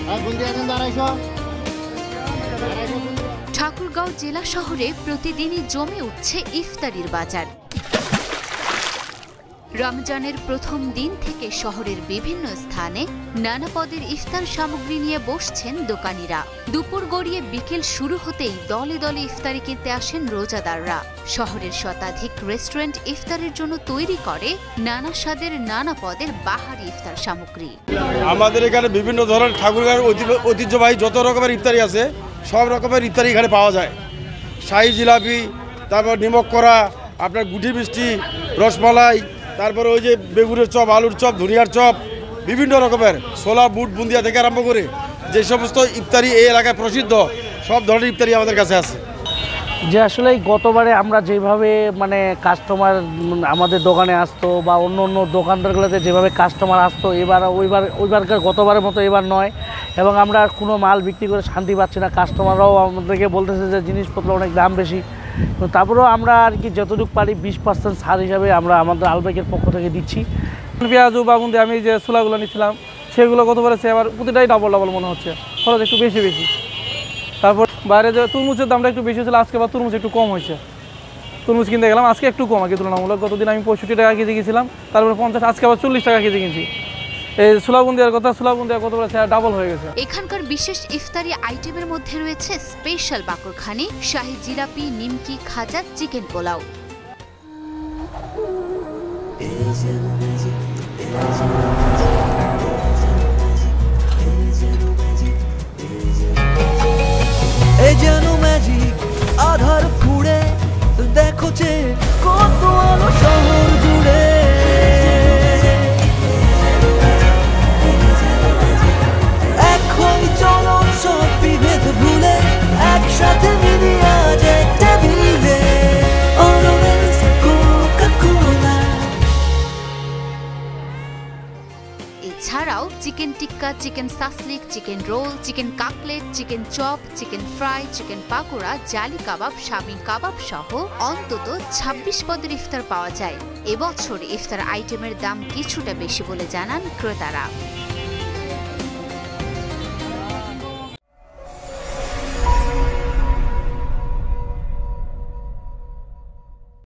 ঠাকুরগাঁও জেলা শহরে প্রতিদিনই জমে উঠছে ইফতারির বাজার। রমজানের প্রথম দিন থেকে শহরের বিভিন্ন স্থানে নানা পদের ইফতার সামগ্রী নিয়ে বসছেন দোকানিরা। দুপুর গড়িয়ে বিকেল শুরু হতেই দলে দলে ইফতারি কিনতে আসেন রোজাদাররা। শহরের শতাধিক রেস্টুরেন্ট ইফতারের জন্য তৈরি করে নানা স্বাদের নানা পদের বাহারি ইফতার সামগ্রী। আমাদের এখানে বিভিন্ন ধরনের ঠাকুরগাঁওয়ের ঐতিহ্যবাহী যত রকমের ইফতারি আছে সব রকমের ইফতারি এখানে পাওয়া যায়। শাহী জিলাপি, তারপর নিমক করা, আপনার গুটি মিষ্টি, রসমালাই, তারপরে ওই যে বেগুনের চপ, আলুর চপ, ধনিয়ার চপ, বিভিন্ন রকমের ছোলা, বুট, বুন্দিয়া থেকে আরম্ভ করে যে সমস্ত ইফতারি এই এলাকায় প্রসিদ্ধ সব ধরনের ইফতারি আমাদের কাছে আছে। যে আসলে গতবারে আমরা যেভাবে কাস্টমার আমাদের দোকানে আসতো বা অন্য অন্য দোকানদারগুলোতে যেভাবে কাস্টমার আসতো ওইবারকার গতবারের মতো এবার নয়, এবং আমরা কোনো মাল বিক্রি করে শান্তি পাচ্ছি না। কাস্টমাররাও আমাদেরকে বলতেছে যে জিনিসপত্র অনেক দাম বেশি। তারপরেও আমরা আর কি যতটুকু পারি 20% ছাড় হিসাবে আমরা আমাদের আলবাইকের পক্ষ থেকে দিচ্ছি। পেঁয়াজু বা বুন্দি আমি যে ছোলাগুলো নিচ্ছিলাম সেগুলো গতবারে আবার প্রতিটাই ডাবল মনে হচ্ছে, খরচ একটু বেশি। তারপর বাইরে যে তরমুজের দামটা একটু বেশি ছিল, আজকে আবার তরমুজ একটু কম হয়েছে। তরমুজ কিনতে গেলাম আজকে একটু কম আর কি তুলনামূলক। গতদিন আমি 65 টাকা কেজি গেছিলাম, তারপরে 50, আজকে আবার 40 টাকা কেজি কিনছি। এই ছোলাবুন্দিয়ার গতবারে ডাবল হয়ে গেছে। এখানকার বিশেষ ইফতারি আইটেমের মধ্যে রয়েছে স্পেশাল বাকরখানি, শাহী জিলাপি, নিমকি, খাজা, চিকেন পোলাও। আধার ফুড়ে দেখো যে কত আলো শহর জুড়ে। এখন চলো সব বিভেদ ভুলে একসাথে মিলে আজ একটা ভিড়ে। এছাড়াও chicken tikka, chicken shashlik, chicken roll, chicken cutlet, chicken chop, chicken fry, chicken pakora, জালি কাবাব, শামী কাবাব সহ অন্তত 26 পদের ইফতার পাওয়া যায়। এবছর ইফতার আইটেমের দাম কিছুটা বেশি বলে জানান ক্রেতারা।